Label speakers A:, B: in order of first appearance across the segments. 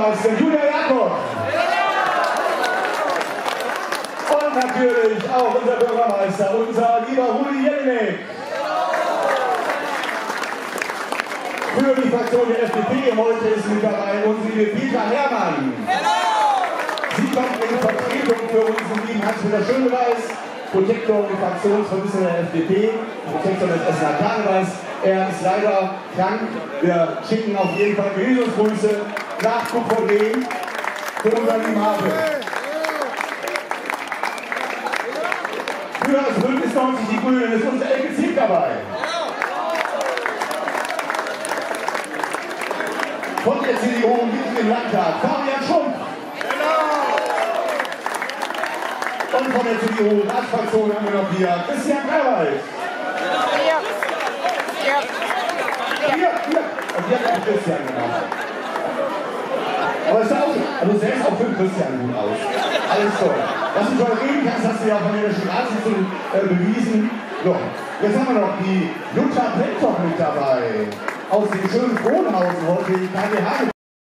A: Bürgermeister Julia Jakob. Und natürlich auch unser Bürgermeister, unser lieber Rudi Jelinek. Für die Fraktion der FDP heute ist mit dabei unsere liebe Petra Herrmann. Sie kommt in Vertretung für unseren lieben Hans-Peter Schöneweiß, Protektor und Fraktionsvorsitzender der FDP, Protektor des Essener Karnevals. Er ist leider krank. Wir schicken auf jeden Fall Genesungsgrüße nach Kupferleben für unseren lieben Habe. Für das Bündnis 90 Die Grünen ist unser Elke Zieg dabei. Von der CDU gibt im Landtag Fabian Schrumpf. Und von der CDU-Ratsfraktion haben wir noch hier Christian Karwald. Hier. Und hier hat Christian gemacht. Aber es sah auch, also selbst auch für Christian gut aus. Alles toll. Was du toll reden kannst, hast du ja von der Ratssitzung bewiesen. So, jetzt haben wir noch die Jutta Brentoff mit dabei. Aus dem schönen Kronhausen heute in KGH.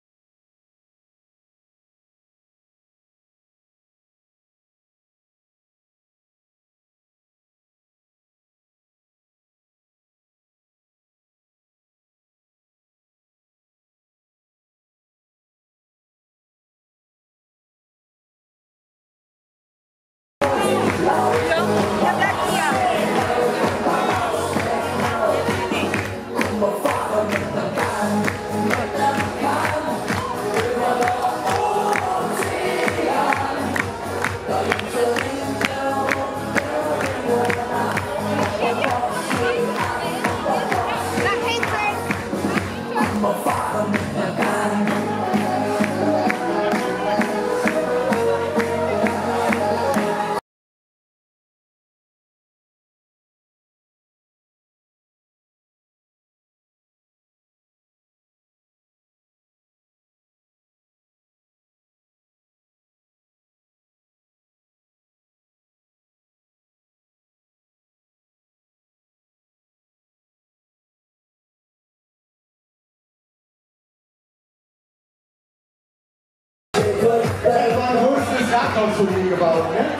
A: Das war ein größtes Rathaus zu mir gebaut, ne?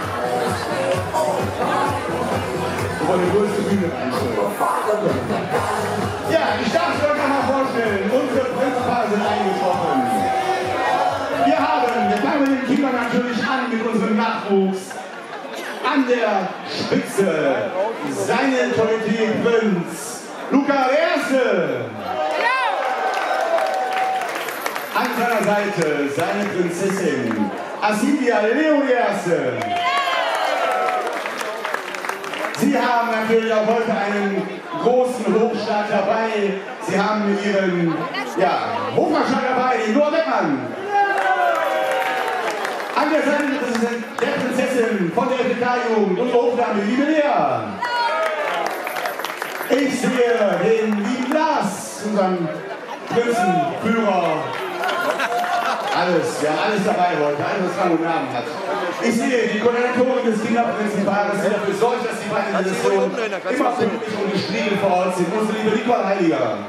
A: Wo eine größte Bühne einstellen. Ja, ich darf es euch noch mal vorstellen. Unsere Prinzipale sind eingetroffen. Wir fangen mit den Kindern natürlich an, mit unserem Nachwuchs. An der Spitze seine Autorität Prinz Luca I. An seiner Seite seine Prinzessin Assilia Leo I. Sie haben natürlich auch heute einen großen Hofstaat dabei. Sie haben ihren Hofmarschall dabei, den Noah Beckmann. An der Seite der Prinzessin von der FDK-Jugend und Hofdame, liebe Lea. Ich sehe den lieben Lars, unseren Prinzenführer. Wir haben alles dabei heute, alles, was einen Namen hat. Ich sehe die Koordinatorin des Kinderprinzenpaares, die dafür sorgt, dass die beiden Sessionen immer pünktlich und gestriegelt vor Ort sind. Unsere liebe Nicole Heiliger.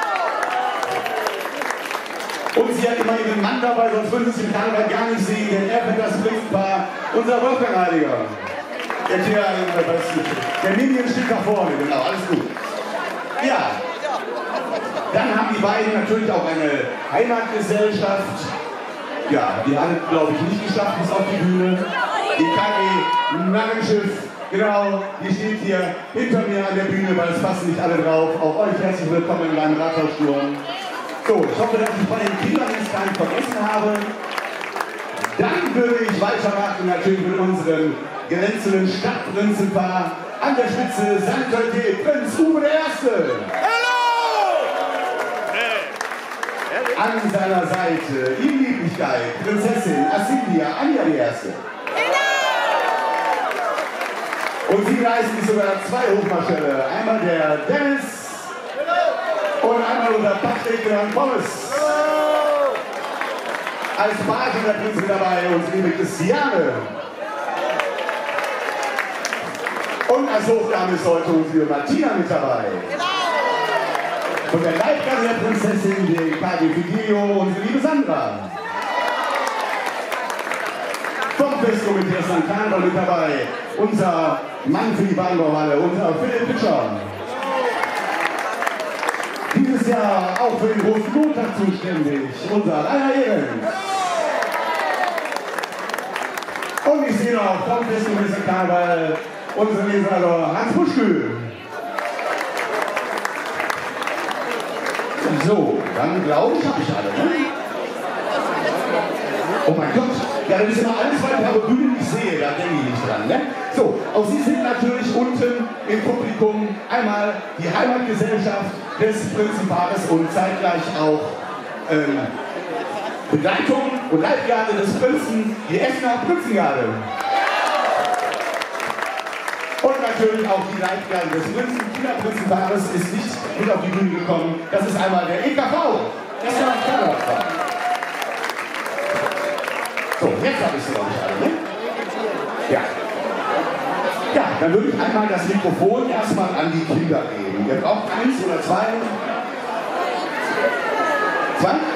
A: Und sie hat immer ihren Mann dabei, sonst würden sie den Karneval gar nicht sehen, denn er wird das Prinzenpaar, unser Wolfgang Heiliger. Der Minion steht da vorne, genau, alles gut. Ja, dann haben die beiden natürlich auch eine Heimatgesellschaft. Ja, die haben, glaube ich, nicht geschafft bis auf die Bühne. Die KG Narrenschiff, genau, die steht hier hinter mir an der Bühne, weil es passen nicht alle drauf. Auch euch herzlich willkommen in meinem Rathaussturm. So, ich hoffe, dass ich bei den Kindern jetzt gar nicht vergessen habe. Dann würde ich weitermachen, natürlich mit unserem glänzenden Stadtprinzenpaar. An der Spitze seine Autorität Prinz Uwe I. An seiner Seite, in Lieblichkeit, Prinzessin Assilia Anja I. Und sie leisten sich sogar zwei Hofmarschälle. Einmal der Dennis und einmal unser Patrick und Pommes. Als Page der Prinzen dabei unsere liebe Christiane. Und als Hofdame ist heute unsere Martina mit dabei. Von der Leibgarde der Prinzessin, den KG Fidelio, unsere liebe Sandra. Festkomitee ist an Karneval mit dabei. Unser Mann für die Bahnbauhalle, unser Philipp Pitscher. Dieses Jahr auch für den großen Montag zuständig, unser Rainer Ehrens. Und ich sehe noch vom Festkomitee Karneval unseren Leser Hans Buschke. So, dann glaube ich, habe ich alle. Ne? Oh mein Gott, ja, das ist immer alles, weil ich aber Bühnen nicht sehe, da denke ich nicht dran. Ne? So, auch Sie sind natürlich unten im Publikum einmal die Heimatgesellschaft des Prinzipats und zeitgleich auch Begleitung und Leibgarde des Prinzen, die Essener Prinzengarde. Und natürlich auch die Leibgarde des Prinzen, Kinderprinzenpaares ist nicht mit auf die Bühne gekommen. Das ist einmal der EKV. Das ist ein Karnevalsverein. So, jetzt habe ich sie, glaube ich, alle, ne? Ja. Ja, dann würde ich einmal das Mikrofon erstmal an die Kinder geben. Ihr braucht 1 oder 2. 2?